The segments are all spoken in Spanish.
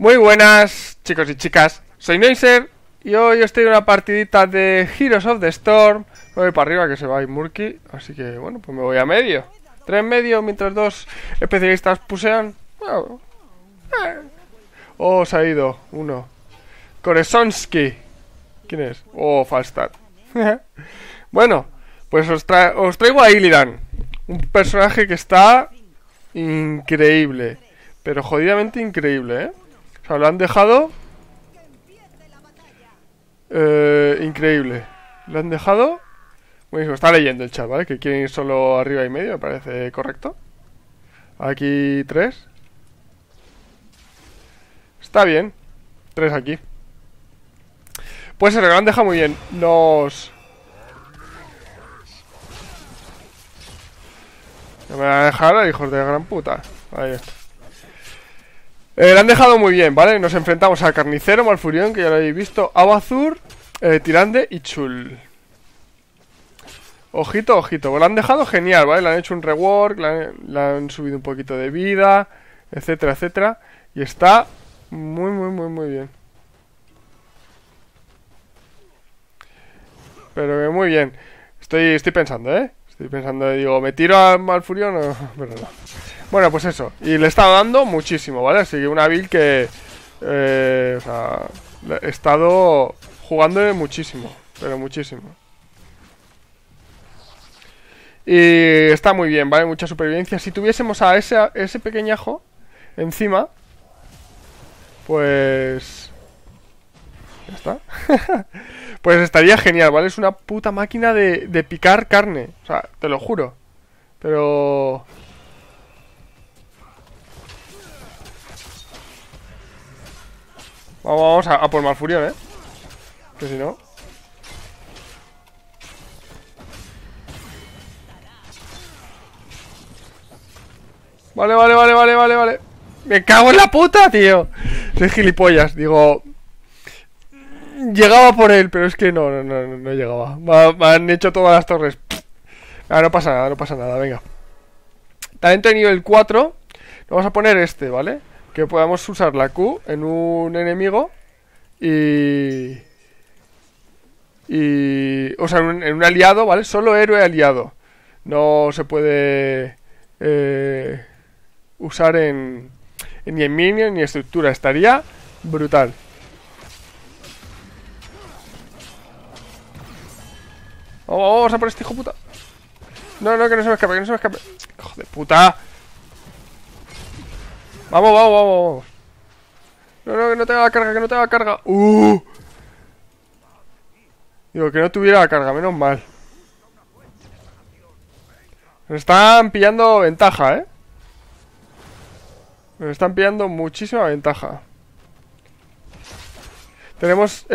Muy buenas, chicos y chicas. Soy Noiser y hoy estoy en una partidita de Heroes of the Storm. Me voy para arriba que se va a ir Murky, así que bueno, pues me voy a medio. 3 en medio mientras dos especialistas pusean. Oh, se ha ido uno. Koresonsky. ¿Quién es? Oh, Falstad. Bueno, pues os traigo a Illidan. Un personaje que está increíble. Pero jodidamente increíble, ¿eh? O sea, lo han dejado increíble. Lo han dejado. Bueno, está leyendo el chat, ¿vale? Que quieren ir solo arriba y medio, me parece correcto. Aquí 3. Está bien. 3 aquí. Pues se lo han dejado muy bien. Nos... No me van a dejar, hijos de gran puta. Ahí está. Lo han dejado muy bien, ¿vale? Nos enfrentamos a Carnicero, Malfurión, que ya lo habéis visto, Abazur, Tirande y Chul. Ojito, ojito. Pues lo han dejado genial, ¿vale? Le han hecho un rework, le han subido un poquito de vida, etcétera, etcétera. Y está muy bien. Pero muy bien. Estoy pensando, ¿eh? Estoy pensando, digo, ¿me tiro a Malfurión o...? Pero no. Bueno, pues eso. Y le he estado dando muchísimo, ¿vale? Así que una build que... o sea, he estado jugándole muchísimo. Pero muchísimo. Y está muy bien, ¿vale? Mucha supervivencia. Si tuviésemos a ese pequeñajo encima, pues... ya está. Pues estaría genial, ¿vale? Es una puta máquina de picar carne. O sea, te lo juro. Pero... Vamos a por Malfurión, ¿eh? Que si no... Vale. Me cago en la puta, tío. Soy gilipollas, digo... Llegaba por él, pero es que no llegaba. Me han hecho todas las torres. No pasa nada, venga. Talento de nivel 4. Vamos a poner este, ¿vale? Que podamos usar la Q en un enemigo. O sea, en un aliado, ¿vale? Solo héroe aliado. No se puede usar ni en minion ni en estructura. Estaría brutal. Vamos a por este hijo puta. No, que no se me escape, Hijo de puta. Vamos. No, que no tenga la carga, Digo, que no tuviera la carga, menos mal. Nos están pillando ventaja, ¿eh? Nos están pillando muchísima ventaja. Tenemos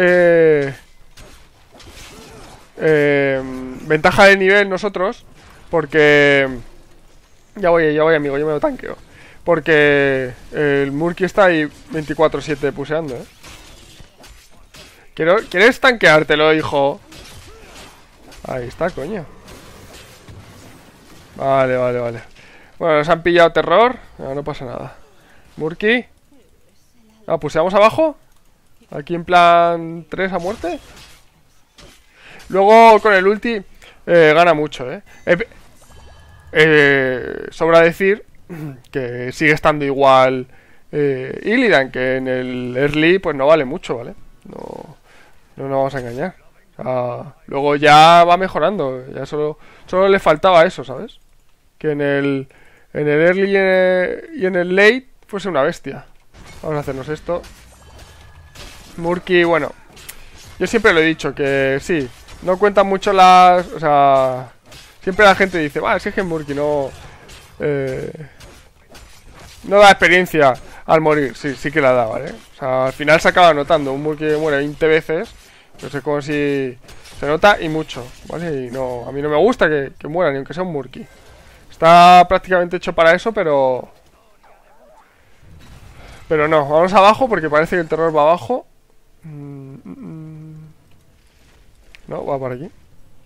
ventaja de nivel nosotros, porque... Ya voy, amigo, yo me lo tanqueo. Porque el Murky está ahí 24/7 puseando, ¿eh? ¿Quieres tanqueártelo, hijo? Ahí está, coño. Vale. Bueno, nos han pillado terror. No pasa nada. Murky. Puseamos abajo. Aquí en plan 3 a muerte. Luego con el ulti gana mucho, sobra decir que sigue estando igual Illidan, que en el early pues no vale mucho, ¿vale? No nos vamos a engañar. O sea, luego ya va mejorando. Ya solo le faltaba eso, ¿sabes? Que en el early y en el late fuese una bestia. Vamos a hacernos esto. Murky, bueno, yo siempre lo he dicho, que sí, no cuentan mucho las... O sea, siempre la gente dice, es que Murky no da experiencia al morir. Sí que la da, ¿vale? O sea, al final se acaba notando. Un Murky que muere 20 veces, pues es como si... Se nota y mucho, ¿vale? Y no, a mí no me gusta que muera, ni aunque sea un Murky. Está prácticamente hecho para eso, pero... Pero no, vamos abajo porque parece que el terror va abajo. No, va por aquí.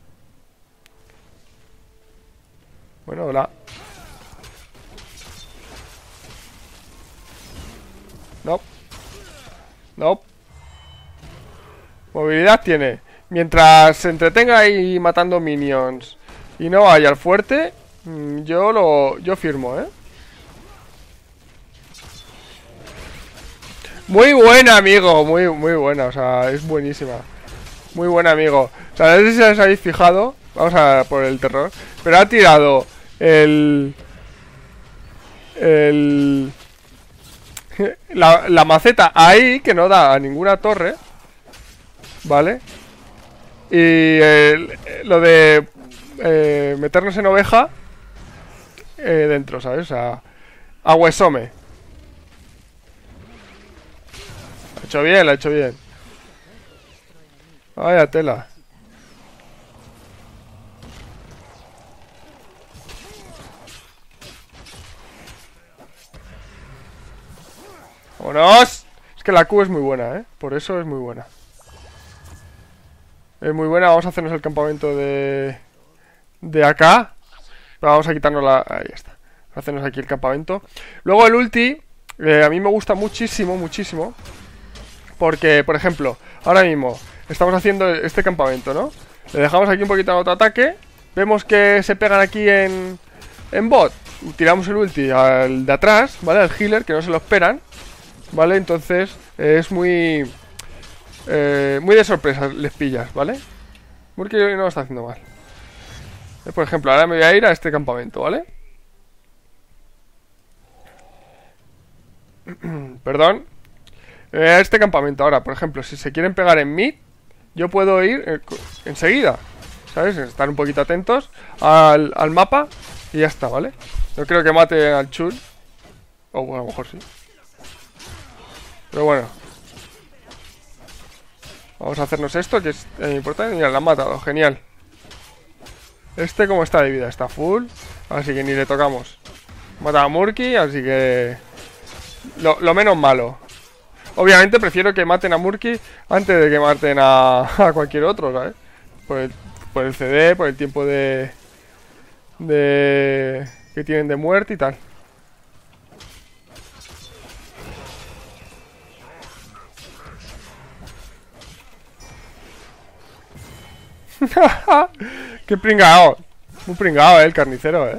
Bueno, hola. No. No. Movilidad tiene. Mientras se entretenga ahí matando minions y no vaya al fuerte, yo firmo, ¿eh? Muy buena, amigo. Muy buena, o sea, es buenísima. Muy buena, amigo. O sea, no sé si os habéis fijado. Vamos a por el terror. Pero ha tirado la maceta ahí, que no da a ninguna torre. ¿Vale? Y lo de meternos en oveja dentro, ¿sabes? O sea, a huesome. Lo ha hecho bien, lo ha hecho bien. Vaya tela. ¡Vámonos! Es que la Q es muy buena, ¿eh? Por eso es muy buena. Es muy buena. Vamos a hacernos el campamento de acá. Vamos a quitarnos la... Ahí está. Vamos a hacernos aquí el campamento. Luego el ulti, a mí me gusta muchísimo, muchísimo. Porque, por ejemplo, ahora mismo estamos haciendo este campamento, ¿no? Le dejamos aquí un poquito de autoataque. Vemos que se pegan aquí en bot. Tiramos el ulti al de atrás, ¿vale? Al healer, que no se lo esperan. ¿Vale? Entonces es muy de sorpresa les pillas, ¿vale? Porque no lo está haciendo mal. Por ejemplo, ahora me voy a ir a este campamento, ¿vale? Perdón. A este campamento ahora, por ejemplo, si se quieren pegar en mid, yo puedo ir enseguida, ¿sabes? Estar un poquito atentos al mapa y ya está, ¿vale? No creo que mate al chul. O bueno, a lo mejor sí. Pero bueno. Vamos a hacernos esto, que es importante. Mira, la han matado, genial. Este como está de vida, está full. Así que ni le tocamos. Mata a Murky, así que... Lo menos malo. Obviamente prefiero que maten a Murky antes de que maten a cualquier otro, ¿sabes? Por el CD, por el tiempo de que tienen de muerte y tal. Qué pringao. Muy pringao, el carnicero,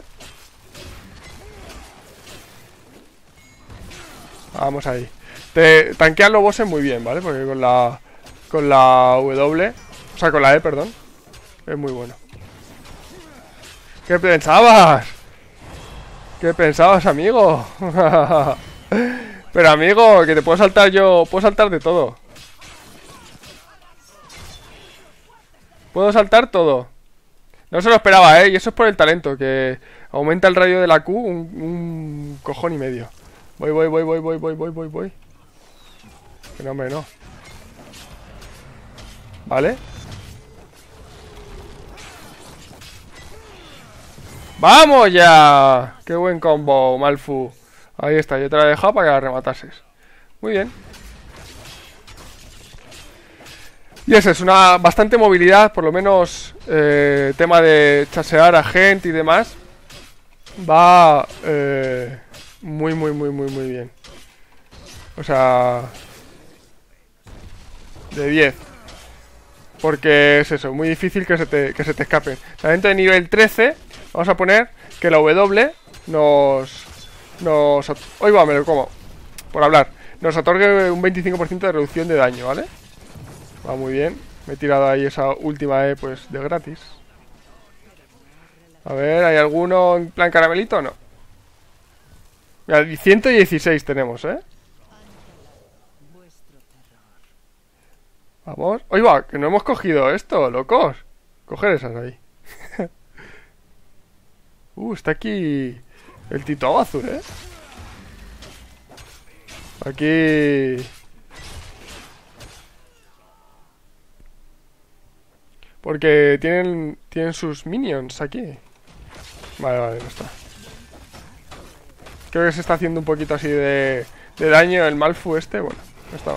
Vamos ahí. Te tanquean los bosses muy bien, ¿vale? Porque con la W, o sea, con la E, perdón, es muy bueno. ¿Qué pensabas? ¿Qué pensabas, amigo? Pero, amigo, que te puedo saltar yo. Puedo saltar de todo. Puedo saltar todo. No se lo esperaba, y eso es por el talento, que aumenta el radio de la Q un cojón y medio. Voy. Que no, hombre, no. Vale. ¡Vamos ya! ¡Qué buen combo, Malfu! Ahí está, yo te la he dejado para que la rematases. Muy bien. Y esa es una bastante movilidad, por lo menos tema de chasear a gente y demás. Va muy bien. O sea, de 10. Porque es eso, muy difícil que se te escape. Talento de nivel 13, vamos a poner que la W nos hoy va, me lo como, por hablar. Nos otorgue un 25% de reducción de daño, ¿vale? Va muy bien. Me he tirado ahí esa última E, pues, de gratis. A ver, ¿hay alguno en plan caramelito o no? Mira, 116 tenemos, Vamos. ¡Oye, va! Que no hemos cogido esto, locos. Coger esas ahí. Está aquí el Tito Azul, Aquí... Porque tienen sus minions aquí. Vale, no está. Creo que se está haciendo un poquito así de daño el Malfu este. Bueno, no está mal.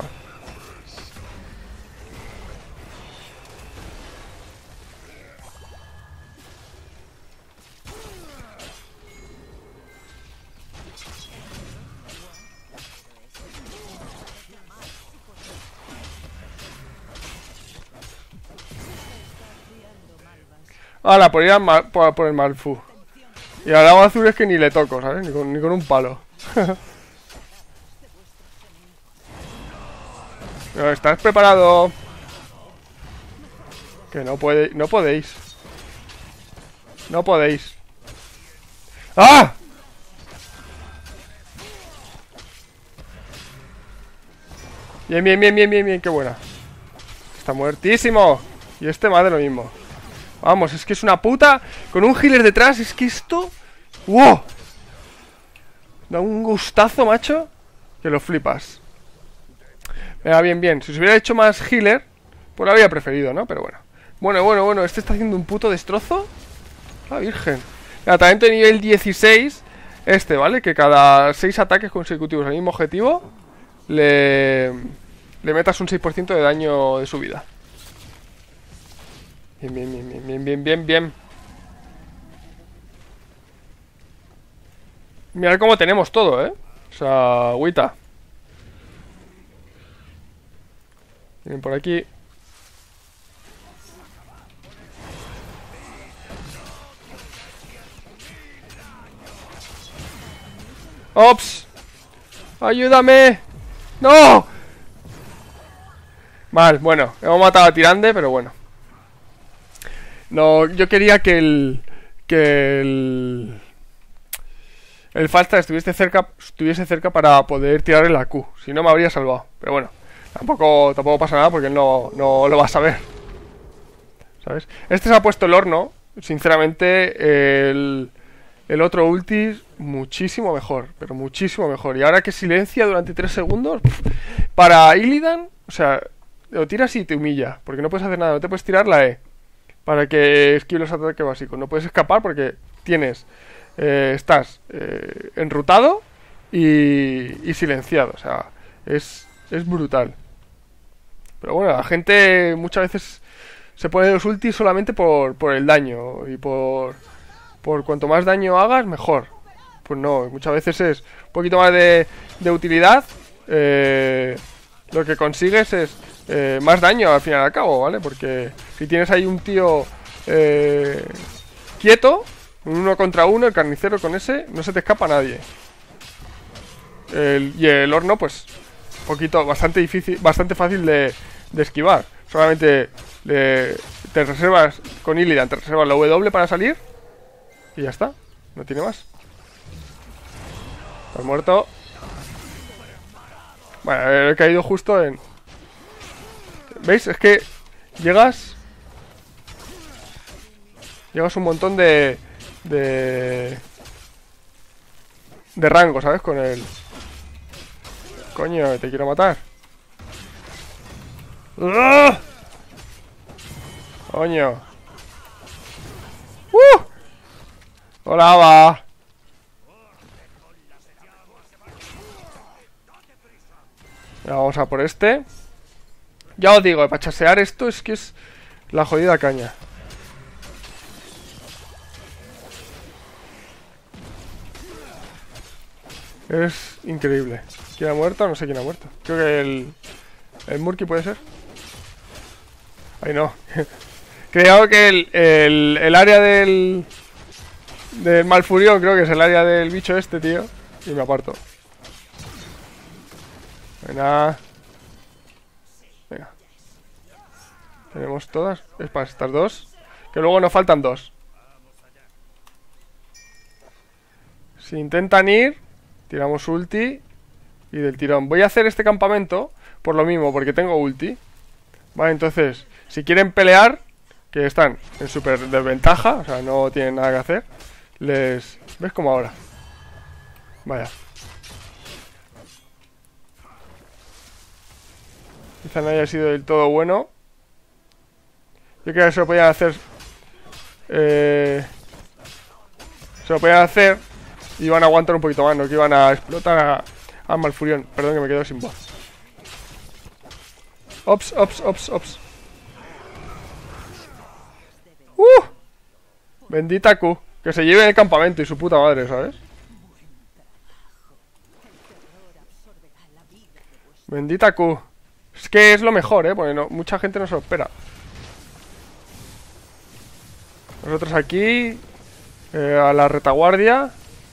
Hala, por ir por el Malfu. Y al agua azul es que ni le toco, ¿sabes? Ni con un palo. Pero, ¿estás preparado? Que no puede, no podéis. No podéis. ¡Ah! Bien, bien, bien, bien, bien, bien, qué buena. Está muertísimo. Y este más de lo mismo. Vamos, es que es una puta. Con un healer detrás, es que esto... ¡Wow! Da un gustazo, macho, que lo flipas. Venga, bien, bien. Si se hubiera hecho más healer, pues lo habría preferido, ¿no? Pero bueno. Bueno, este está haciendo un puto destrozo. La virgen. Venga, talento de nivel 16. Este, ¿vale? Que cada 6 ataques consecutivos al mismo objetivo le metas un 6% de daño de su vida. Bien, bien, bien, bien, bien, bien, bien, bien. Mirad cómo tenemos todo, ¿eh? O sea, agüita. Miren por aquí. ¡Ops! ¡Ayúdame! ¡No! Mal, bueno, hemos matado a Tirande, pero bueno. No, yo quería que el Falstad estuviese cerca para poder tirarle la Q. Si no me habría salvado. Pero bueno, tampoco pasa nada porque él no lo va a saber. ¿Sabes? Este se ha puesto el horno. Sinceramente, el otro ulti muchísimo mejor. Pero muchísimo mejor. Y ahora que silencia durante 3 segundos. Para Illidan, o sea, lo tiras y te humilla. Porque no puedes hacer nada. No te puedes tirar la E para que esquive los ataques básicos. No puedes escapar porque estás enrutado y silenciado. O sea, es brutal. Pero bueno, la gente muchas veces se pone los ultis solamente por el daño. Y por cuanto más daño hagas, mejor. Pues no, muchas veces es un poquito más de utilidad. Lo que consigues es más daño al fin y al cabo, ¿vale? Porque si tienes ahí un tío quieto, un 1 contra 1, el carnicero con ese, no se te escapa nadie. Y el horno, pues, bastante difícil, bastante fácil de esquivar. Solamente te reservas con Illidan, te reservas la W para salir y ya está, no tiene más. Estás muerto. Bueno, he caído justo en... ¿Veis? Es que llegas un montón de rango, ¿sabes? Con el... Coño, te quiero matar. ¡Ah! Coño. Hola, va. Vamos a por este. Ya os digo, para chasear esto es que es la jodida caña. Es increíble. ¿Quién ha muerto? No sé quién ha muerto. Creo que el Murky puede ser. Ay, no. Creo que el área del Malfurión, creo que es el área del bicho este, tío. Y me aparto. Venga. Venga. Tenemos todas. Es para estas dos. Que luego nos faltan dos. Si intentan ir, tiramos ulti. Y del tirón. Voy a hacer este campamento por lo mismo, porque tengo ulti. Vale, entonces, si quieren pelear, que están en súper desventaja, o sea, no tienen nada que hacer, ¿ves como ahora? Vaya. Quizá no haya sido del todo bueno. Yo creo que se lo podían hacer. Se lo podían hacer y iban a aguantar un poquito más, no que iban a explotar a Malfurión. Perdón que me quedo sin voz. Ops, ops, ops, ops. Bendita Q. Que se lleve el campamento y su puta madre, ¿sabes? Bendita Q. Es que es lo mejor, porque mucha gente no se lo espera. Nosotros aquí, a la retaguardia.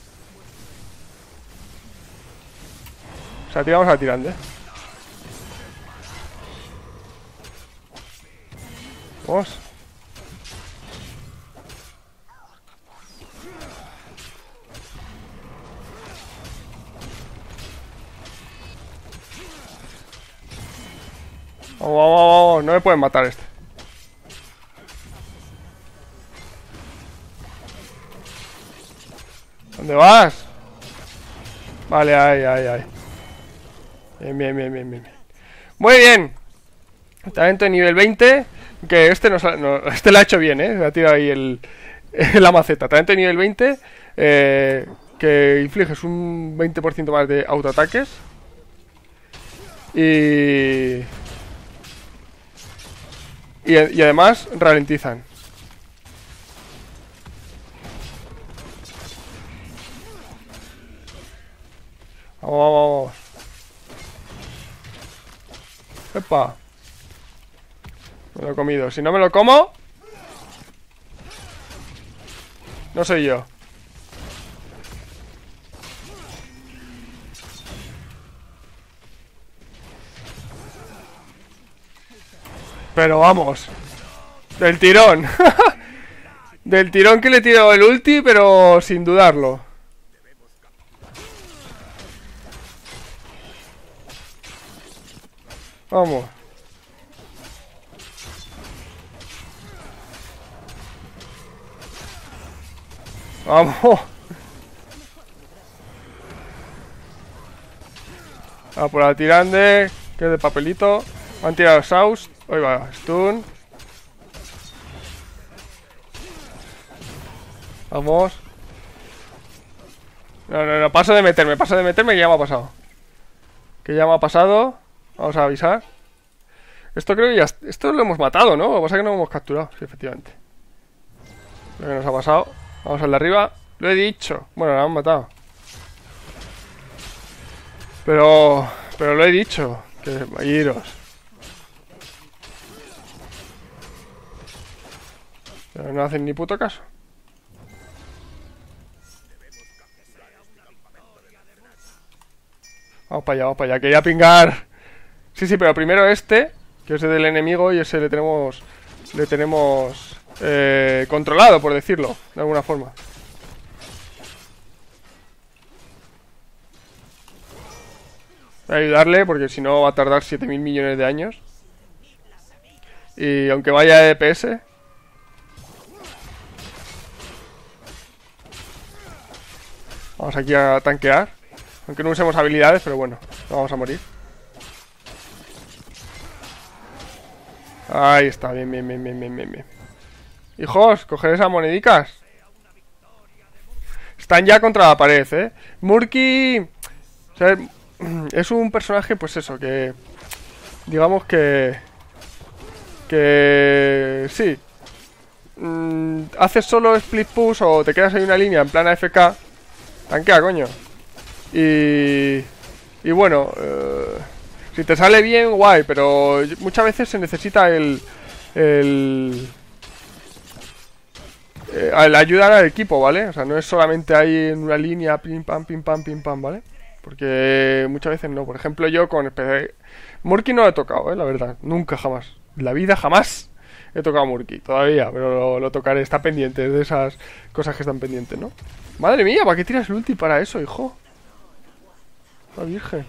O sea, tiramos a tirante. Vamos. Vamos, vamos, vamos. No me pueden matar este. ¿Dónde vas? Vale, ahí, ahí, ahí. Bien, bien, bien, bien, bien. Muy bien. Talento de nivel 20. Que este este lo ha hecho bien, ¿eh? Me ha tirado ahí la maceta. Talento de nivel 20. Que infliges un 20% más de autoataques. Y además ralentizan. Vamos, vamos, vamos. ¡Epa! Me lo he comido. Si no me lo como, no soy yo. Pero vamos. Del tirón. Del tirón que le tiro el ulti, pero sin dudarlo. Vamos. Vamos. A por la tirande, que es de papelito. Me han tirado Saus. Ahí va, stun. Vamos. No, no, no, paso de meterme, que ya me ha pasado. Que ya me ha pasado. Vamos a avisar. Esto creo que ya... Esto lo hemos matado, ¿no? Lo que pasa es que no lo hemos capturado. Sí, efectivamente. Lo que nos ha pasado. Vamos al de arriba. Lo he dicho. Bueno, lo han matado. Pero lo he dicho. Que iros. Pero no hacen ni puto caso. Vamos para allá, vamos para allá. Quería pingar. Sí, sí, pero primero este, que es el del enemigo, y ese le tenemos controlado, por decirlo, de alguna forma. Voy a ayudarle porque si no va a tardar 7.000 millones de años. Y aunque vaya EPS. Vamos aquí a tanquear. Aunque no usemos habilidades, pero bueno, no vamos a morir. Ahí está, bien, bien, bien, bien, bien, bien, bien. Hijos, coger esas monedicas. Están ya contra la pared, ¿eh? Murky, o sea, es un personaje, pues eso, que... Digamos que... Sí. Haces solo split push o te quedas en una línea en plan AFK. Tanquea, coño. Y bueno, si te sale bien, guay, pero muchas veces se necesita el ayudar al equipo, ¿vale? O sea, no es solamente ahí en una línea, pim pam, ¿vale? Porque muchas veces no. Por ejemplo, yo con Murky no lo he tocado, la verdad. Nunca, jamás. En la vida, jamás he tocado Murky. Todavía, pero lo tocaré. Está pendiente de esas cosas que están pendientes, ¿no? Madre mía, ¿para qué tiras el ulti para eso, hijo? La virgen.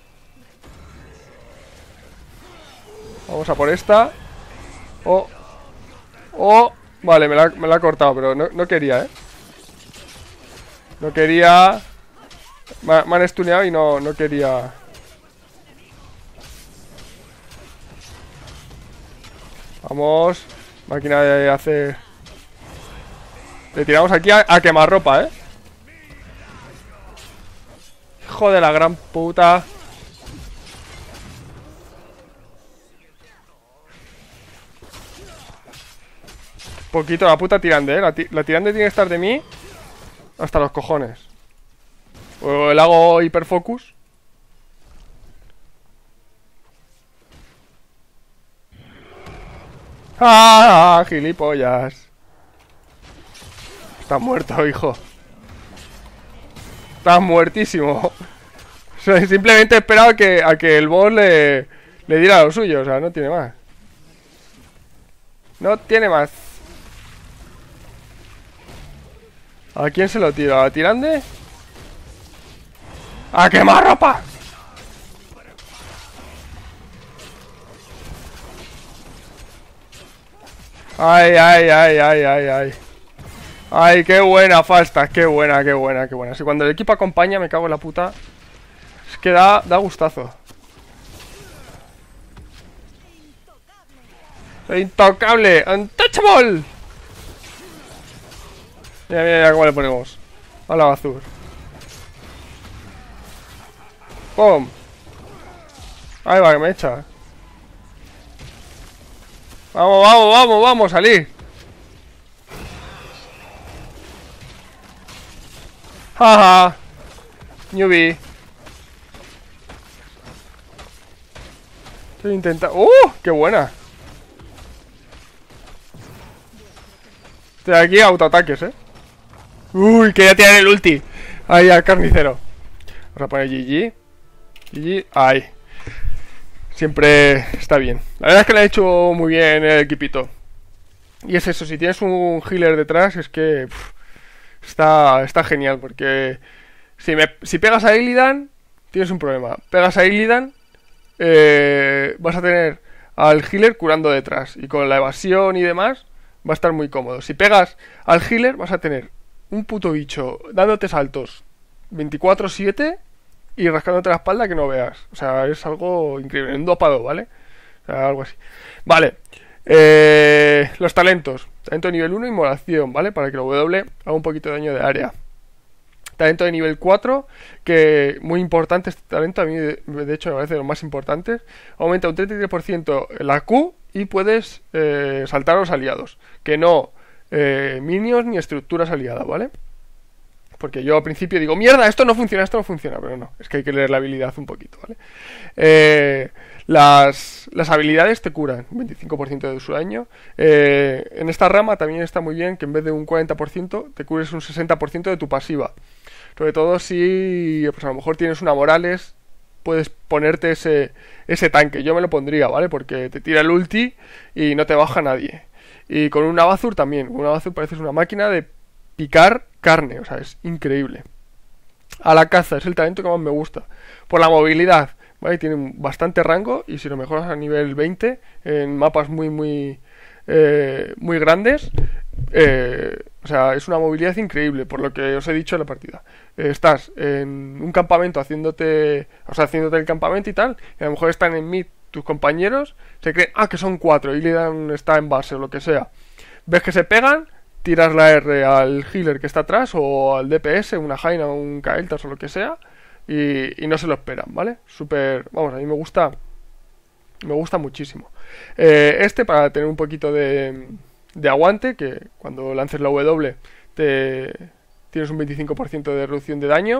Vamos a por esta. Oh. Oh. Vale, me la ha cortado, pero no quería, ¿eh? No quería. Me han stuneado y no quería. Vamos. Máquina de hacer. Le tiramos aquí a quemarropa, ¿eh? Hijo de la gran puta. Poquito la puta tirande, ¿eh? La tirande tiene que estar de mí hasta los cojones. O le hago hiperfocus. ¡Ah! Gilipollas. Estás muerto, hijo. Estás muertísimo. O sea, simplemente he esperado a que el boss le diera lo suyo. O sea, no tiene más. No tiene más. ¿A quién se lo tiro? ¿A Tirande? ¡A quemar ropa! Ay, ay, ay, ay, ay, ay. Ay, qué buena, Falstaff, qué buena, qué buena, qué buena. Si cuando el equipo acompaña, me cago en la puta. Es que da gustazo. Soy intocable, untouchable. Mira, mira, mira cómo le ponemos. A la basura. ¡Pum! Ahí va, que me echa. Vamos, vamos, vamos, vamos, salir. Jaja. Newbie. Estoy intentando. ¡Qué buena! Estoy aquí autoataques, Uy, que ya tienen el ulti. Ahí al carnicero. Vamos a poner GG. GG. Ahí. Siempre está bien. La verdad es que le ha hecho muy bien el equipito. Y es eso, si tienes un healer detrás, es que está genial. Porque si pegas a Illidan, tienes un problema. Pegas a Illidan, vas a tener al healer curando detrás. Y con la evasión y demás, va a estar muy cómodo. Si pegas al healer, vas a tener un puto bicho dándote saltos 24/7 y rascándote la espalda que no veas. O sea, es algo increíble. Un dopado, ¿vale? O sea, algo así. Vale. Los talentos. Talento de nivel 1, inmolación, ¿vale? Para que la W haga un poquito de daño de área. Talento de nivel 4, que muy importante este talento, a mí de hecho me parece de los más importantes. Aumenta un 33% la Q y puedes saltar a los aliados. Que no minions ni estructuras aliadas, ¿vale? Porque yo al principio digo, mierda, esto no funciona, pero no, es que hay que leer la habilidad un poquito, ¿vale? Las habilidades te curan un 25% de su daño. En esta rama también está muy bien que en vez de un 40% te cures un 60% de tu pasiva. Sobre todo si pues a lo mejor tienes una Morales, puedes ponerte ese tanque. Yo me lo pondría, ¿vale? Porque te tira el ulti y no te baja nadie. Y con un Navazur también. Un Navazur pareces una máquina de picar carne, o sea, es increíble. A la caza es el talento que más me gusta. Por la movilidad, ¿vale? Tiene bastante rango y si lo mejoras a nivel 20 en mapas muy grandes, o sea, es una movilidad increíble, por lo que os he dicho en la partida. Estás en un campamento haciéndote el campamento y tal, y a lo mejor están en mid tus compañeros, se creen, que son 4 y Illidan está en base o lo que sea. Ves que se pegan, tiras la R al healer que está atrás o al DPS, una Jaina o un Kael'thas o lo que sea, y no se lo esperan, ¿vale? Súper, vamos, a mí me gusta muchísimo. Para tener un poquito de aguante, que cuando lances la W tienes un 25% de reducción de daño.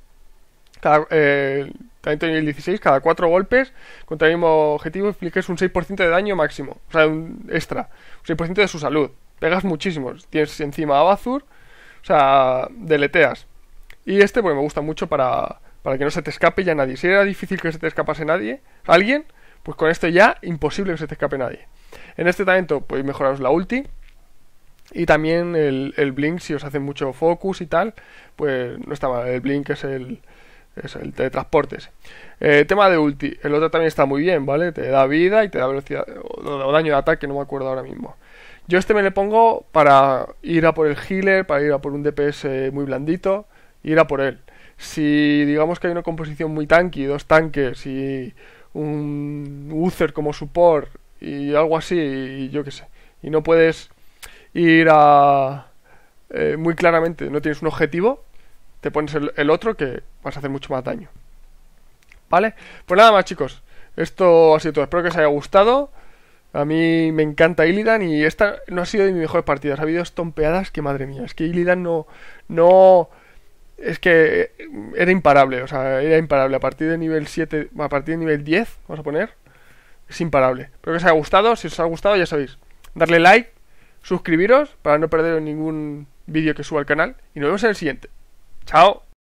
Talento nivel 16, cada 4 golpes contra el mismo objetivo infliges un 6% de daño máximo, o sea, un extra, un 6% de su salud. Pegas muchísimo, tienes encima a Bazur, o sea, deleteas. Y pues me gusta mucho para que no se te escape ya nadie. Si era difícil que se te escapase alguien, pues con esto ya imposible que se te escape nadie. En este talento podéis mejoraros la ulti. Y también el blink, si os hace mucho focus y tal, pues no está mal. El blink es el teletransporte ese. Tema de ulti, el otro también está muy bien, ¿vale? Te da vida y te da velocidad o daño de ataque, no me acuerdo ahora mismo. Yo me le pongo para ir a por el healer, para ir a por un DPS muy blandito, ir a por él. Si digamos que hay una composición muy tanky, 2 tanques y un Uther como support y algo así, y yo qué sé, y no puedes ir a muy claramente, no tienes un objetivo, te pones el otro que vas a hacer mucho más daño, ¿vale? Pues nada más, chicos, esto ha sido todo. Espero que os haya gustado. A mí me encanta Illidan y esta no ha sido de mis mejores partidas. Ha habido estompeadas que, madre mía, es que Illidan no es que era imparable, o sea, era imparable. A partir de nivel 7, a partir de nivel 10, vamos a poner, es imparable. Espero que os haya gustado. Si os ha gustado, ya sabéis, darle like, suscribiros para no perder vídeo que suba al canal y nos vemos en el siguiente. Chao.